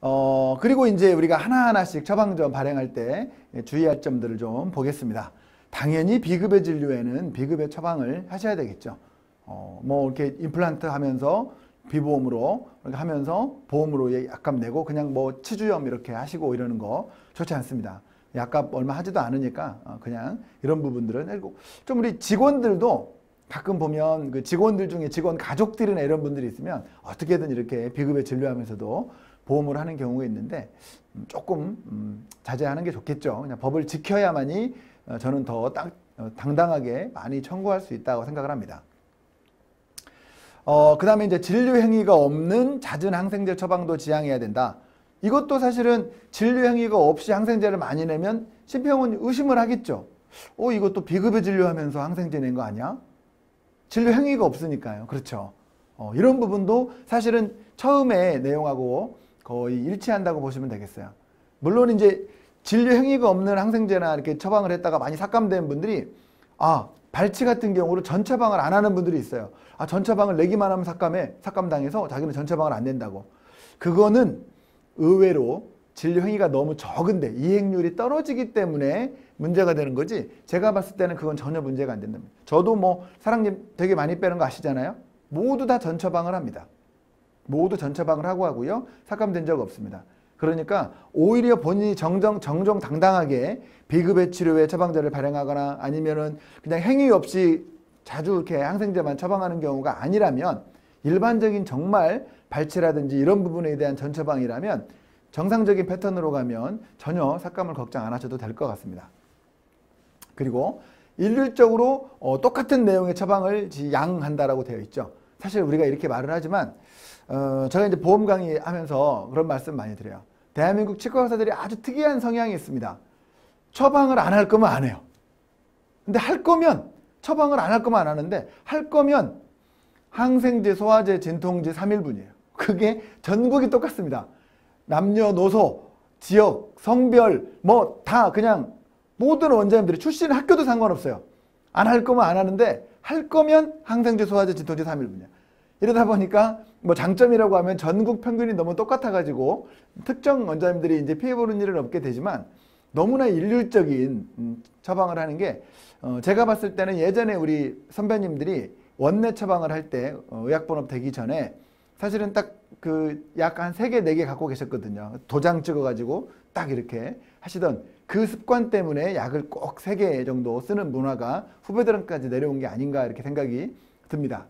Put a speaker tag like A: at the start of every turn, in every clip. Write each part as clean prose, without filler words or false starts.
A: 그리고 이제 우리가 하나하나씩 처방전 발행할 때 주의할 점들을 좀 보겠습니다. 당연히 비급여 진료에는 비급여 처방을 하셔야 되겠죠. 뭐 이렇게 임플란트 하면서 비보험으로 이렇게 하면서 보험으로 약값 내고 그냥 뭐 치주염 이렇게 하시고 이러는 거 좋지 않습니다. 약값 얼마 하지도 않으니까 그냥 이런 부분들은 그리고 좀 우리 직원들도 가끔 보면 그 직원들 중에 직원 가족들이나 이런 분들이 있으면 어떻게든 이렇게 비급여 진료하면서도 보험을 하는 경우가 있는데 조금 자제하는 게 좋겠죠. 그냥 법을 지켜야만이 저는 더 당당하게 많이 청구할 수 있다고 생각을 합니다. 그 다음에 이제 진료 행위가 없는 잦은 항생제 처방도 지양해야 된다. 이것도 사실은 진료 행위가 없이 항생제를 많이 내면 심평은 의심을 하겠죠. 이것도 비급여 진료하면서 항생제 낸 거 아니야? 진료 행위가 없으니까요. 그렇죠. 이런 부분도 사실은 처음에 내용하고 거의 일치한다고 보시면 되겠어요. 물론 이제 진료 행위가 없는 항생제나 이렇게 처방을 했다가 많이 삭감된 분들이 발치 같은 경우로 전처방을 안 하는 분들이 있어요. 전처방을 내기만 하면 삭감당해서 자기는 전처방을 안 낸다고. 그거는 의외로 진료 행위가 너무 적은데 이행률이 떨어지기 때문에 문제가 되는 거지, 제가 봤을 때는 그건 전혀 문제가 안 된답니다. 저도 뭐 사랑님 되게 많이 빼는 거 아시잖아요. 모두 다 전처방을 합니다. 모두 전처방을 하고요. 삭감된 적 없습니다. 그러니까 오히려 본인이 정정당당하게 비급여 치료에 처방전을 발행하거나 아니면은 그냥 행위 없이 자주 이렇게 항생제만 처방하는 경우가 아니라면, 일반적인 정말 발치라든지 이런 부분에 대한 전처방이라면 정상적인 패턴으로 가면 전혀 삭감을 걱정 안 하셔도 될 것 같습니다. 그리고 일률적으로 똑같은 내용의 처방을 양한다라고 되어 있죠. 사실 우리가 이렇게 말을 하지만 제가 이제 보험 강의하면서 그런 말씀 많이 드려요. 대한민국 치과 의사들이 아주 특이한 성향이 있습니다. 처방을 안 할 거면 안 해요. 근데 할 거면 처방을 안 할 거면 안 하는데, 할 거면 항생제, 소화제, 진통제 3일분이에요. 그게 전국이 똑같습니다. 남녀노소, 지역, 성별 뭐 다 그냥 모든 원장님들이 출신 학교도 상관없어요. 안 할 거면 안 하는데, 할 거면 항생제, 소화제, 진통제 3일분이야. 이러다 보니까 뭐 장점이라고 하면 전국 평균이 너무 똑같아가지고 특정 원장님들이 이제 피해보는 일은 없게 되지만, 너무나 일률적인 처방을 하는 게 제가 봤을 때는 예전에 우리 선배님들이 원내 처방을 할 때 의약본업 되기 전에 사실은 딱 그 약 한 3개, 4개 갖고 계셨거든요. 도장 찍어가지고 딱 이렇게 하시던 그 습관 때문에 약을 꼭 3개 정도 쓰는 문화가 후배들한테까지 내려온 게 아닌가 이렇게 생각이 듭니다.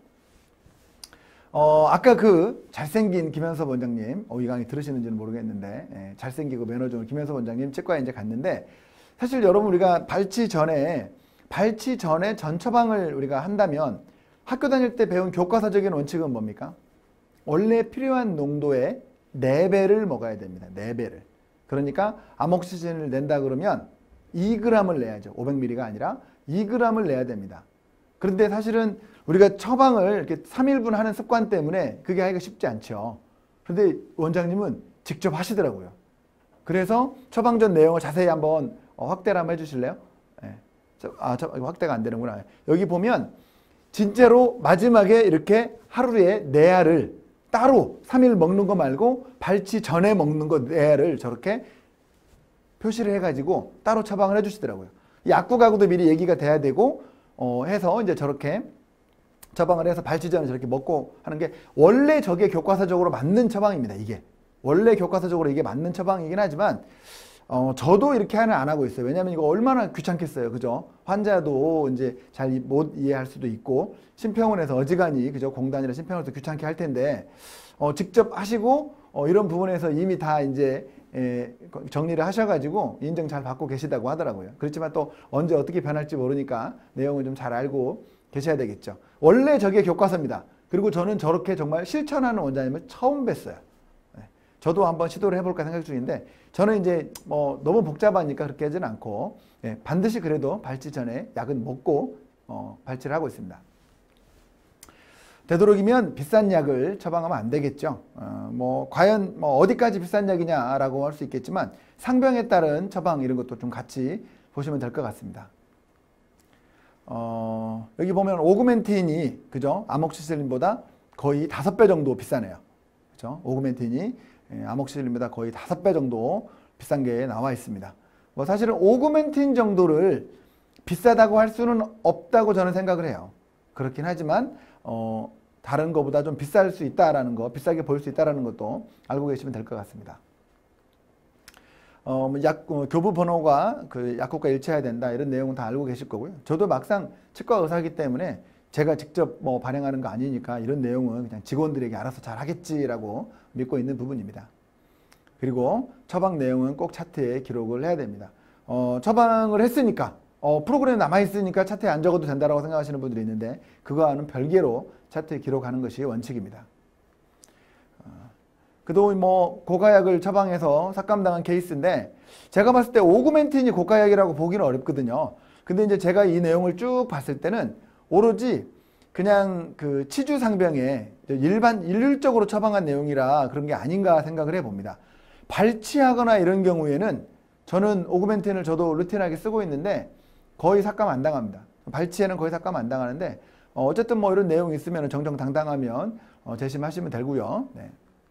A: 아까 그 잘생긴 김현섭 원장님, 이 강의 들으시는지는 모르겠는데, 잘생기고 매너 좋은 김현섭 원장님 치과에 이제 갔는데, 사실 여러분 우리가 발치 전에 전처방을 우리가 한다면 학교 다닐 때 배운 교과서적인 원칙은 뭡니까? 원래 필요한 농도의 4배를 먹어야 됩니다. 4배를. 그러니까 아목시신을 낸다 그러면 2g을 내야죠. 500ml가 아니라 2g을 내야 됩니다. 그런데 사실은 우리가 처방을 이렇게 3일분 하는 습관 때문에 그게 하기가 쉽지 않죠. 그런데 원장님은 직접 하시더라고요. 그래서 처방전 내용을 자세히 한번 확대를 한번 해주실래요? 네. 확대가 안 되는구나. 여기 보면 진짜로 마지막에 이렇게 하루에 4알을 따로 3일 먹는 거 말고 발치 전에 먹는 거 4알을 저렇게 표시를 해가지고 따로 처방을 해주시더라고요. 약국하고도 미리 얘기가 돼야 되고 해서 이제 저렇게 처방을 해서 발치 전에 저렇게 먹고 하는 게 원래 저게 교과서적으로 맞는 처방입니다. 이게 원래 교과서적으로 이게 맞는 처방이긴 하지만 저도 이렇게 안 하고 있어요. 왜냐하면 이거 얼마나 귀찮겠어요. 그죠? 환자도 이제 잘 못 이해할 수도 있고, 심평원에서 어지간히, 그죠? 공단이나 심평원에서 귀찮게 할 텐데, 직접 하시고, 이런 부분에서 이미 다 이제, 정리를 하셔가지고 인정 잘 받고 계시다고 하더라고요. 그렇지만 또 언제 어떻게 변할지 모르니까 내용을 좀 잘 알고 계셔야 되겠죠. 원래 저게 교과서입니다. 그리고 저는 저렇게 정말 실천하는 원장님을 처음 뵀어요. 저도 한번 시도를 해볼까 생각 중인데, 저는 이제 뭐 너무 복잡하니까 그렇게 하지는 않고 반드시 그래도 발치 전에 약은 먹고 발치를 하고 있습니다. 되도록이면 비싼 약을 처방하면 안 되겠죠. 뭐 과연 뭐 어디까지 비싼 약이냐라고 할 수 있겠지만 상병에 따른 처방 이런 것도 좀 같이 보시면 될 것 같습니다. 여기 보면 오그멘틴이, 그죠? 아목시실린보다 거의 5배 정도 비싸네요. 그죠? 오그멘틴이 아목시슬린보다 거의 5배 정도 비싼 게 나와 있습니다. 뭐 사실은 오그멘틴 정도를 비싸다고 할 수는 없다고 저는 생각을 해요. 그렇긴 하지만 다른 것보다 좀 비쌀 수 있다라는 거, 비싸게 보일 수 있다라는 것도 알고 계시면 될 것 같습니다. 교부 번호가 그 약국과 일치해야 된다 이런 내용은 다 알고 계실 거고요. 저도 막상 치과 의사이기 때문에 제가 직접 뭐 발행하는 거 아니니까 이런 내용은 그냥 직원들에게 알아서 잘 하겠지라고 믿고 있는 부분입니다. 그리고 처방 내용은 꼭 차트에 기록을 해야 됩니다. 처방을 했으니까 프로그램에 남아있으니까 차트에 안 적어도 된다고 생각하시는 분들이 있는데 그거와는 별개로 차트에 기록하는 것이 원칙입니다. 그동안 뭐 고가약을 처방해서 삭감당한 케이스인데 제가 봤을 때 오그멘틴이 고가약이라고 보기는 어렵거든요. 근데 이제 제가 이 내용을 쭉 봤을 때는 오로지 그냥 그 치주상병에 일률적으로 처방한 내용이라 그런 게 아닌가 생각을 해봅니다. 발치하거나 이런 경우에는 저는 오그멘틴을 저도 루틴하게 쓰고 있는데 거의 삭감 안 당합니다. 발치에는 거의 삭감 안 당하는데 어쨌든 뭐 이런 내용이 있으면 정정당당하면 재심하시면 되고요. 네.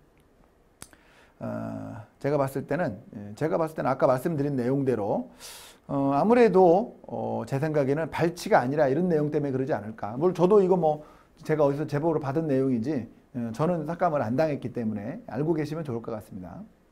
A: 제가 봤을 때는 아까 말씀드린 내용대로 아무래도 제 생각에는 발치가 아니라 이런 내용 때문에 그러지 않을까. 물론 저도 이거 뭐 제가 어디서 제보로 받은 내용이지 저는 삭감을 안 당했기 때문에 알고 계시면 좋을 것 같습니다.